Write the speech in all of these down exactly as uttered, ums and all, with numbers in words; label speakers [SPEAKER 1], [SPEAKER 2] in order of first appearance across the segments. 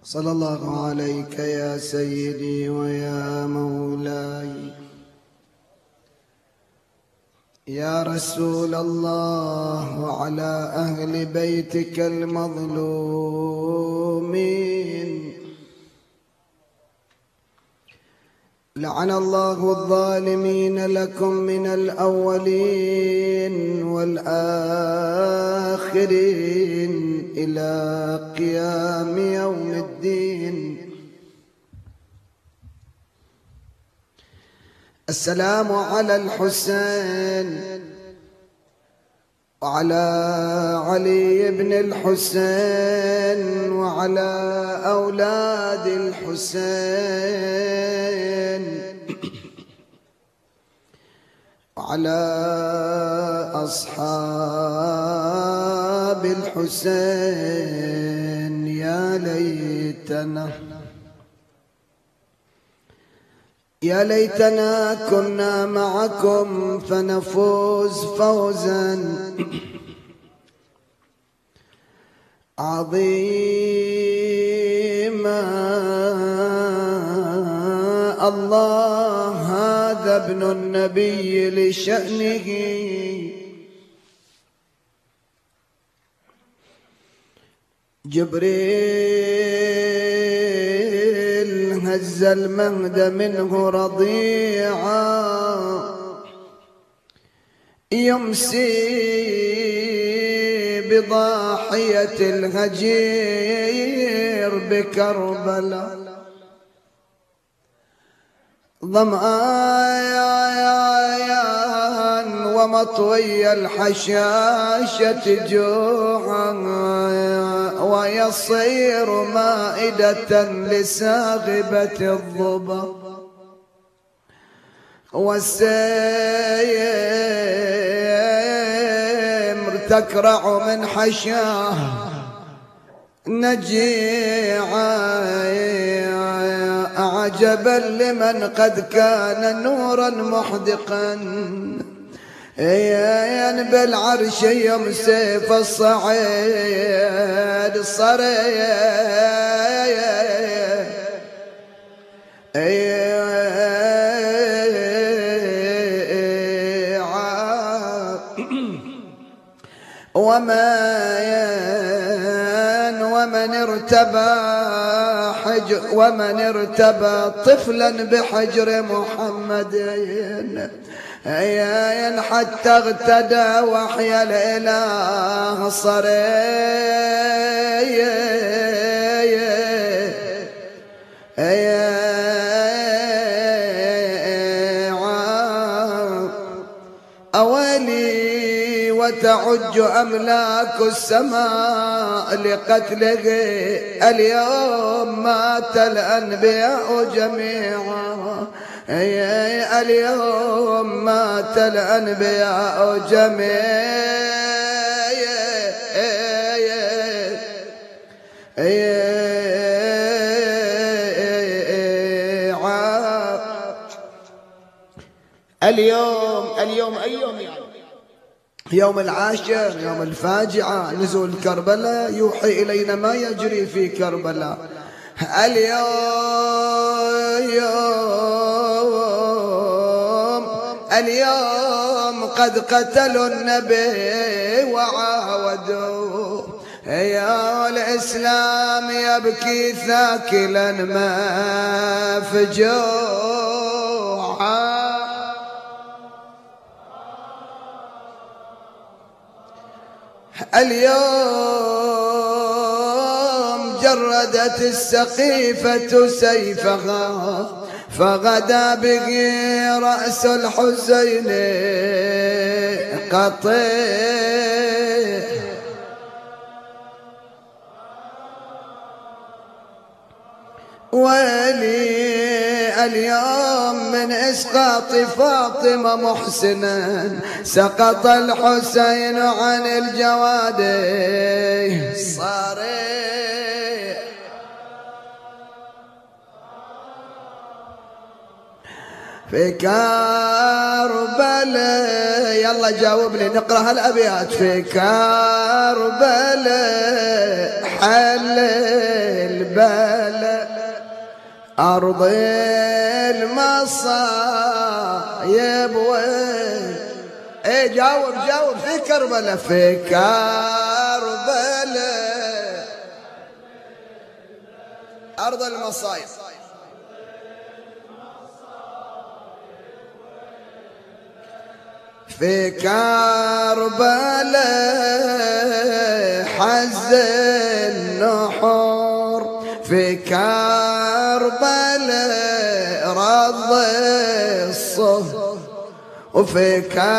[SPEAKER 1] صلى الله عليك يا سيدي ويا مولاي يا رسول الله، وعلى أهل بيتك المظلومين. لعن الله الظالمين لكم من الأولين والآخرين إلى قيام يوم الدين. السلام على الحسين وعلى علي بن الحسين وعلى أولاد الحسين وعلى أصحاب الحسين. يا ليتنا يا ليتنا كنا معكم فنفوز فوزا عظيما. الله هذا ابن النبي لشأنه جبريل هز المهد منه رضيعا، يمسي بضاحية الهجير بكربلاء، ظمآن ومطوي الحشاشة جوعا، ويصير مائدة لساغبة الظبا، والسيمر تكرع من حشاه نجيعا. عجبا لمن قد كان نورا محدقا، ينبي العرش يوم سيف الصعيد الصريع، ومن ومن ارتبى حجر ومن ارتبى طفلا بحجر محمد حتى اغتدى وحي الإله صريع. أولي وتعج أملاك السماء لقتله، اليوم مات الأنبياء جميعا، اليوم مات الأنبياء جميعا. اليوم اليوم أي يوم يعني؟ يوم العاشر، يوم الفاجعة، نزول كربلاء، يوحي إلينا ما يجري في كربلاء. اليوم اليوم قد قتلوا النبي وعاودوا، يا الإسلام يبكي ثاكلا ما فجوعا. اليوم جردت السقيفة سيفها، فغدا به رأس الحسين قطيع، ولي اليوم من إسقاط فاطمة محسنا سقط الحسين عن الجواد صريع. في كربلاء. يلا جاوبني نقرأ هالأبيات. في كربلاء حل البلاء أرض المصايب وين. ايه جاوب جاوب. في كربلاء في كربلاء أرض المصايب. في كربلاء حز النحور. في كربلاء رض الصهر. وفي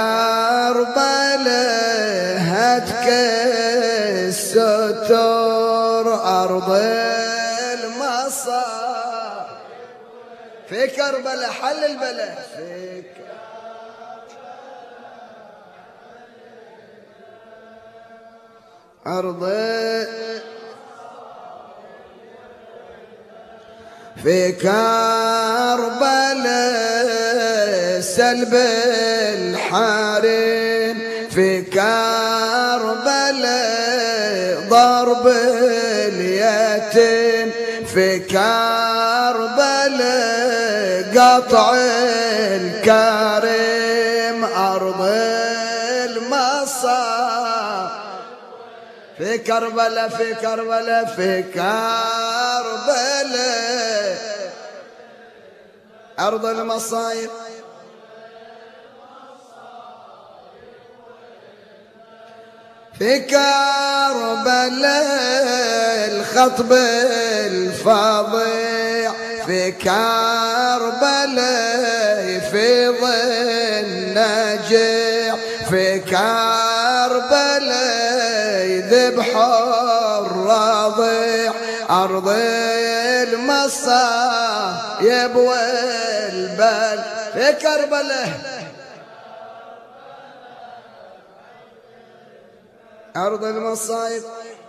[SPEAKER 1] كربلاء هتك الستور أرض المصايب. في كربلاء حل البلاء. في أرض في كربلاء سلب الحريم. في كربلاء ضرب اليتيم. في كربلاء قطع الكريم أرض المصايب. في كربلاء في كربلاء في كربلاء أرض المصايب. في كربلاء الخطب الفظيع. في كربلاء فيض النجيع. في كربلاء ذبح الرضيع أرض المصايب والبال. في كربلاء أرض المصايب.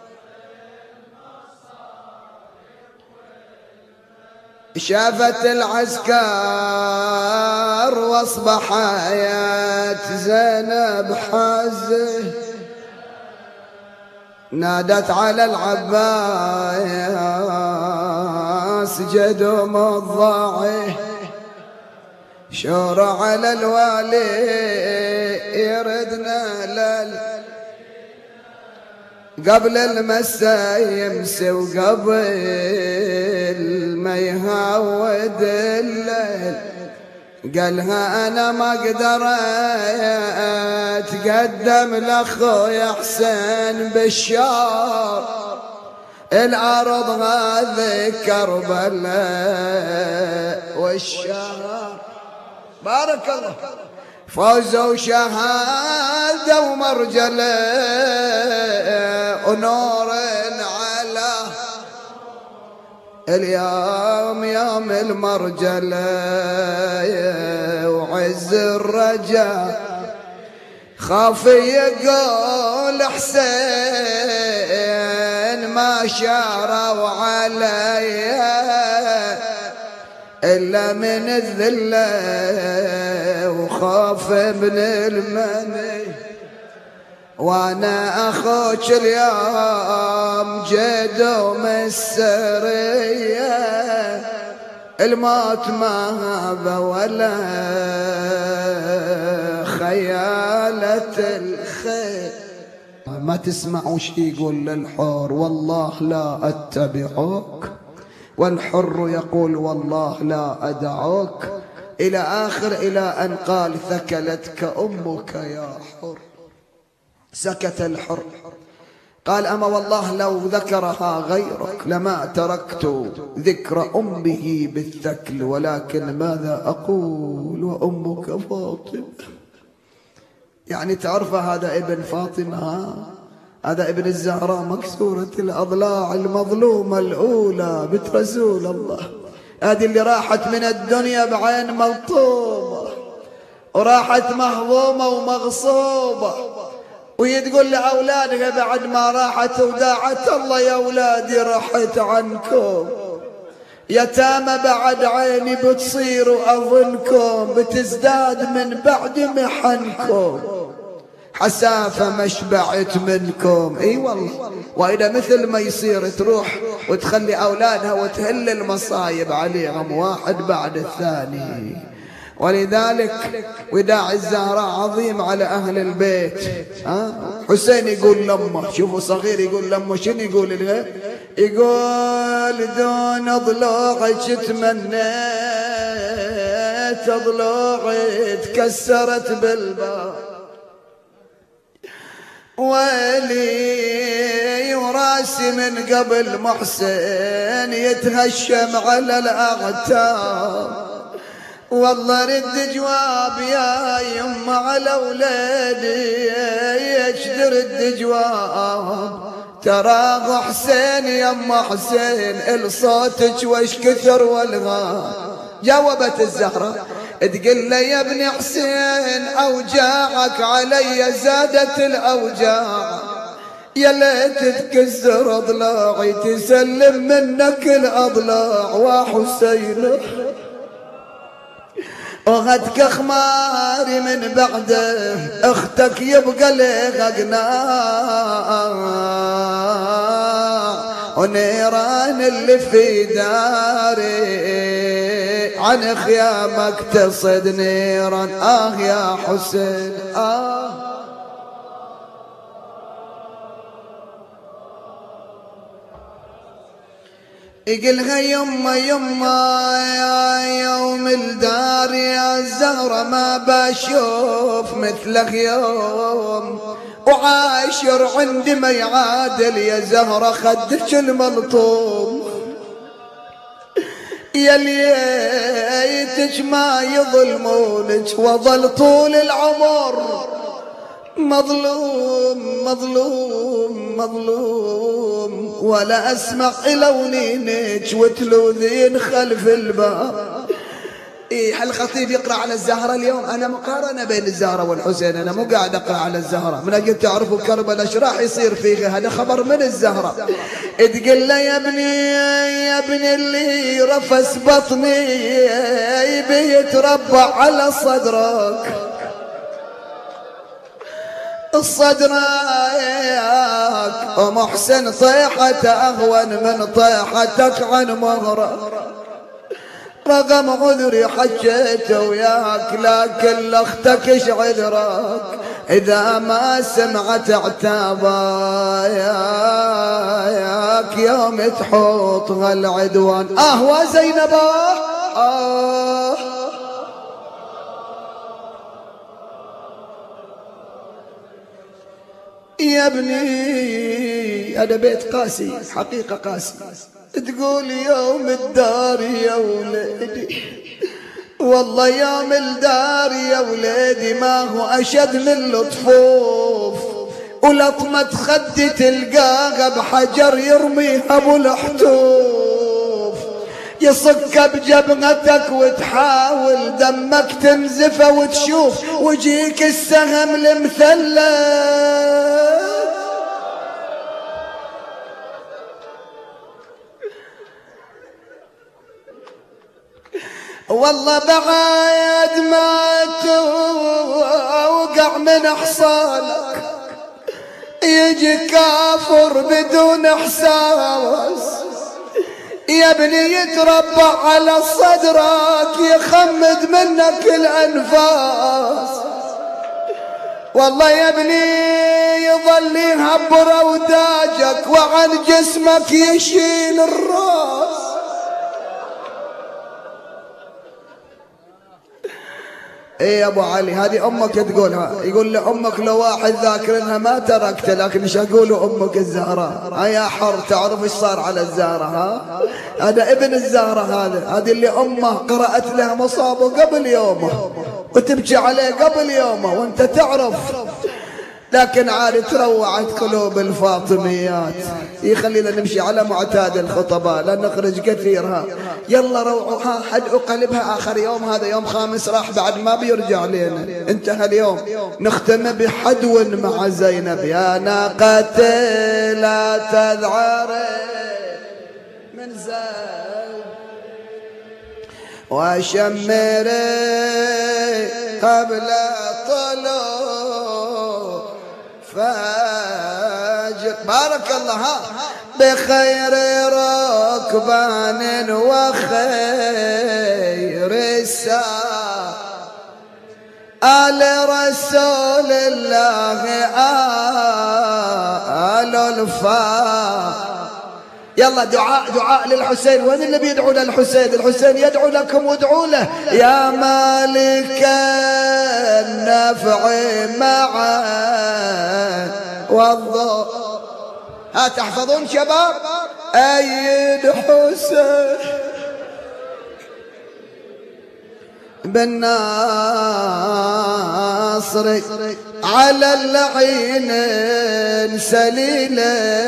[SPEAKER 1] شافت العسكر واصبح حياة زينب حزه. نادت على العباس جدوم الضاعي. شور على الوالي يردنا لل قبل المسا يمسي وقبل ما يهود الليل. قالها انا ما اقدر اتقدم لاخويا حسين بالشار. الارض هذه كربلاء والشهر. بارك الله. فوز وشهاده ومرجله ونور على اليوم يوم المرجله وعز الرجاء. خاف يقول حسين ما شاروا عليا إلا من الذلة وخاف من المني. وانا اخوك اليوم جدوم السرية. الموت ما هذا ولا خيالة الخير. ما تسمعوا شي يقول للحور والله لا اتبعوك، والحر يقول والله لا أدعوك، إلى آخر إلى أن قال ثكلتك أمك يا حر. سكت الحر قال أما والله لو ذكرها غيرك لما تركت ذكر أمه بالثكل، ولكن ماذا أقول وأمك فاطمة. يعني تعرف هذا ابن فاطمة، هذا ابن الزهراء مكسورة الأضلاع المظلومة الأولى بنت رسول الله. هذه اللي راحت من الدنيا بعين ملطومة وراحت مهضومة ومغصوبة، وهي تقول لأولادها بعد ما راحت وداعت الله يا أولادي رحت عنكم. يتامى بعد عيني بتصيروا أظنكم بتزداد من بعد محنكم، حسافة ما شبعت منكم. اي والله، واذا مثل ما يصير تروح وتخلي اولادها وتهل المصايب عليهم واحد بعد الثاني. ولذلك وداع الزهراء عظيم على اهل البيت. ها حسين يقول لامه، شوفوا صغير يقول لامه شنو يقول لها؟ يقول دون ضلوعك تمنيت ضلوعي تكسرت بالباب، ويلي وراسي من قبل محسن يتهشم على الأغتاب، والله رد جواب يا يما على ولادي يشد رد جواب، تراه حسين يما حسين الصوتك وش كثر والغاب. جاوبت الزهراء تقول له يا ابن حسين أوجاعك علي زادت الأوجاع، يا ليت تكسر أضلاعي تسلم منك الأضلاع، وحسين وغدك خماري من بعده اختك يبقى لها قناع، ونيران اللي في داري عن خيامك تصد نيران. آه يا حسين آه. يقلها يما يما يا يوم الدار يا الزهرة ما بشوف مثلك يوم، وعاشر عندي ما يعادل يا زهرة خدك الملطوم، يا ليتك ما يظلمونك وظل طول العمر مظلوم مظلوم مظلوم، ولا اسمع لونينك وتلوذين خلف الباب. إيه الخطيب يقرأ على الزهرة اليوم، أنا مقارنة بين الزهرة والحسين، أنا مو قاعد أقرأ على الزهرة من أجل تعرفوا كربلاء إيش راح يصير فيها، هذا خبر من الزهرة. تقول له يا ابني يا ابني اللي رفس بطني بيتربع على صدرك، الصدرك ومحسن طيحته أهون من طيحتك عن مهرك، رغم عذري حجيته وياك لكن لاختك ايش عذرك، اذا ما سمعت عتابا ياك يوم تحوط هالعدوان. اه وزينب آه يا ابني، هذا بيت قاسي حقيقة قاسي. تقول يوم الدار يا وليدي، والله يوم الدار يا وليدي ما هو أشد من الطفوف، ولطمة خدي تلقاها بحجر يرميها ابو الحتوف، يصك بجبهتك وتحاول دمك تنزفه وتشوف وجيك السهم المثلث، والله بعد ما توقع من حصانك يجي كافر بدون احساس، يا ابني يتربع على صدرك يخمد منك الانفاس، والله يا ابني يظل يهبر اوداجك وعن جسمك يشيل الراس. ايه يا ابو علي هذه امك تقولها، يقول لامك لو واحد ذاكرنها ما تركته، لكن ايش اقول امك الزهراء؟ ها يا حر تعرف ايش صار على الزهراء؟ ها هذا ابن الزهراء، هذا هذه اللي امه قرات لها مصابه قبل يومه وتبكي عليه قبل يومه وانت تعرف، لكن عاد تروعت قلوب الفاطميات. يخلينا نمشي على معتاد الخطباء لا نخرج كثيرها. يلا روعوها حدقوا قلبها، آخر يوم هذا يوم خامس راح بعد ما بيرجع لنا، انتهى اليوم. نختم بحدو مع زينب. يا ناقة لا تذعري من زين وشمري قبل طلوع فجر. بارك الله. ها بخير ركبان وخير السار آل رسول الله آل الفار. يلا دعاء دعاء للحسين. وين اللي بيدعو للحسين؟ الحسين يدعو لكم وادعوا له. يا مالك النفع معا والضر. ها تحفظون شباب؟ أيد حسين بالناصر على اللعين سليل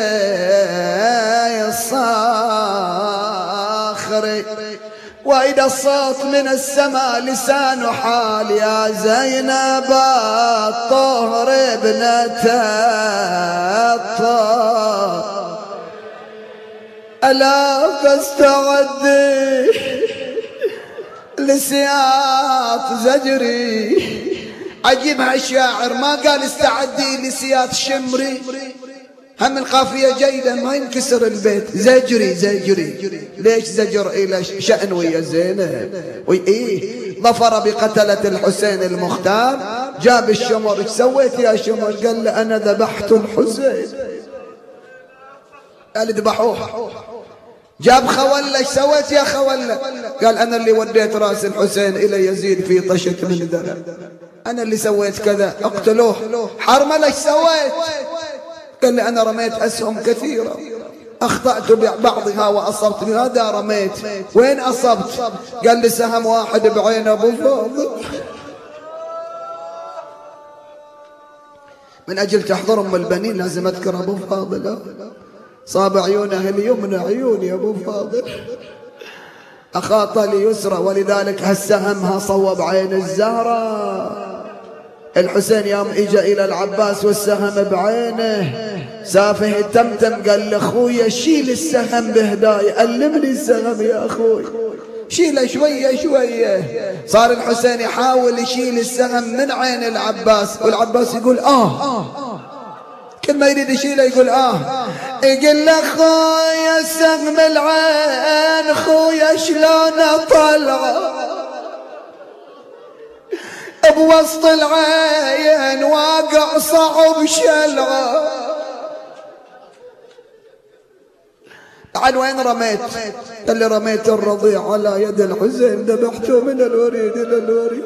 [SPEAKER 1] الصاخر. وإذا الصوت من السماء لسان حال يا زينب الطهر ابنة الطهر ألا فاستعدي لسياط زجري. عجيب هالشاعر ما قال استعدي لسياط شمري، هم القافية جيدة ما ينكسر البيت. زجري زجري. ليش زجر إلى شأن ويا زينب؟ وإيه ظفر بقتلة الحسين المختار. جاب الشمر. ايش سويت يا شمر؟ قال له أنا ذبحت الحسين. قال ذبحوه. جاب خولة. ايش سويت يا خولة؟ قال أنا اللي وديت رأس الحسين إلى يزيد في طشة من ذنب. أنا اللي سويت كذا. اقتلوه. حرملة ايش سويت؟ قال لي أنا رميت أسهم كثيرة أخطأت ببعضها وأصبت بهذا رميت. وين أصبت؟ قال لي سهم واحد بعين أبو فاضل. من أجل تحضر أم البنين لازم أذكر أبو فاضل. صاب عيونه اليمنى عيوني أبو فاضل. أخاط لي يسرى ولذلك هالسهمها صوب عين الزهرة. الحسين يوم اجى الى العباس والسهم بعينه سافه تمتم قال لاخويا شيل السهم بهداي. علمني السهم يا اخوي. شيله شويه شويه. صار الحسين يحاول يشيل السهم من عين العباس والعباس يقول اه. كل ما يريد يشيله يقول اه. يقول له خويا سهم العين خويا شلون اطلعه بوسط العين واقع صعب شلعه. تعال وين رميت؟ قال لي رميت الرضيع على يد الحسين ذبحته من الوريد الى الوريد.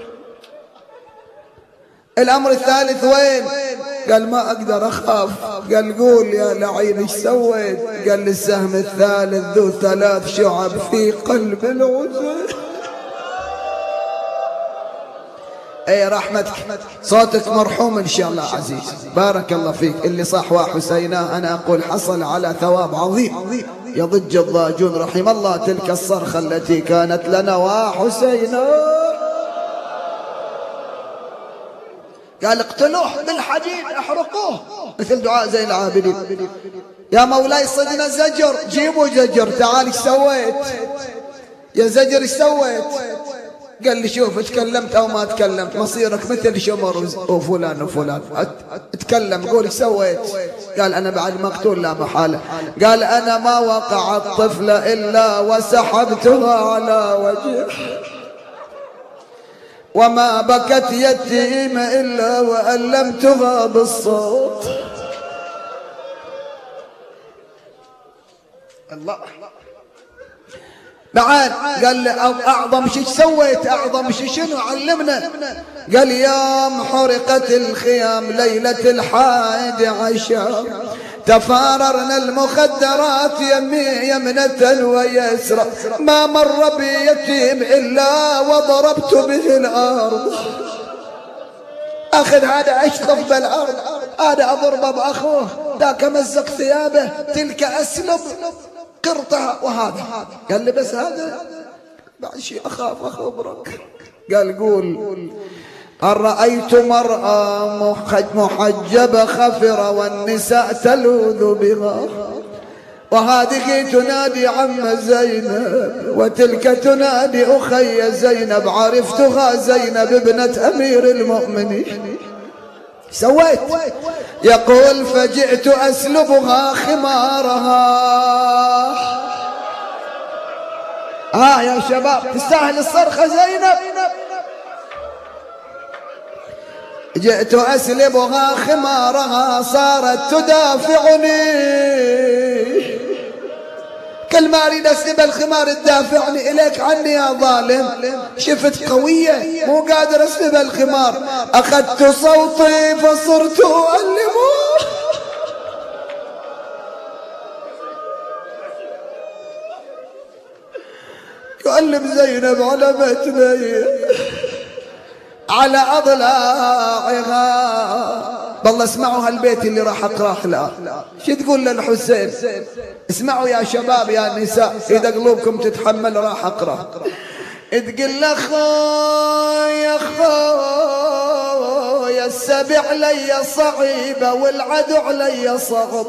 [SPEAKER 1] الامر الثالث وين؟ قال ما اقدر اخاف. قال قول يا لعين ايش سويت؟ قال لي السهم الثالث ذو ثلاث شعب في قلب الحسين. اي رحمتك صوتك مرحوم ان شاء الله عزيز. بارك الله فيك. اللي صاح وحسيناه انا اقول حصل على ثواب عظيم. يضج الضاجون رحم الله تلك الصرخة التي كانت لنا وحسيناه. قال اقتلوه بالحديد احرقوه مثل دعاء زين العابدين. يا مولاي صدنا زجر. جيبوا زجر. تعال ايش سويت يا زجر؟ ايش سويت؟ قال لي شوف تكلمت او ما تكلمت مصيرك مثل شمر وفلان وفلان. اتكلم قول ايش سويت؟ قال انا بعد مقتول لا محاله. قال انا ما وقع الطفل الا وسحبتها على وجهه وما بكت يتيم الا وألمتها بالصوت. الله بعد قال لي اعظم شيء سويت؟ اعظم شيء شنو؟ علمنا. قال يوم حرقت الخيام ليلة الحادي عشر تفاررنا المخدرات يمي يمنة ويسرى ما مر بيتيم الا وضربت به الارض. اخذ هذا اشطف بالارض هذا اضربه باخوه ذاك مزق ثيابه تلك اسلب قرطها وهذا. قال لي بس هذا بعد شيء أخاف أخبرك. قال قول هل رأيت مرأة محجبة خفرة والنساء تلوذ بها وهذه تنادي عم زينب وتلك تنادي أخي زينب، عرفتها زينب ابنة أمير المؤمنين. سويت يقول فجئت أسلبها خمارها. آه يا شباب تستاهل الصرخة زينب. جئت أسلبها خمارها صارت تدافعني، كل ما أريد أسلب الخمار تدافعني إليك عني يا ظالم. شفت قوية مو قادر أسلب الخمار، أخذت صوتي فصرت أؤلمه. يؤلم زينب على متني على أضلاعها. بالله اسمعوا هالبيت اللي راح أقراه الآن. شو تقول للحسين؟ اسمعوا يا شباب يا نساء، إذا قلوبكم تتحمل راح أقرأ. تقول له خويا خويا السبع علي صعيبة والعدو علي صعب،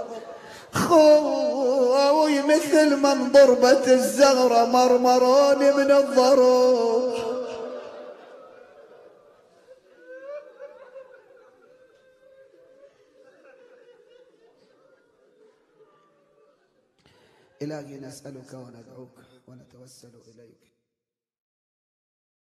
[SPEAKER 1] خوي مثل من ضربت الزغرة مرمروني من الضروب. إلهي نسألك وندعوك ونتوسل إليك